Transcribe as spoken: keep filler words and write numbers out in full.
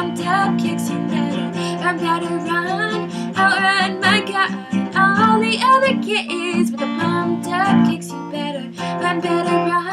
pumped up kicks you better. Run, better run, outrun my God and all the other kids with the pumped up kicks you better. Run, better run.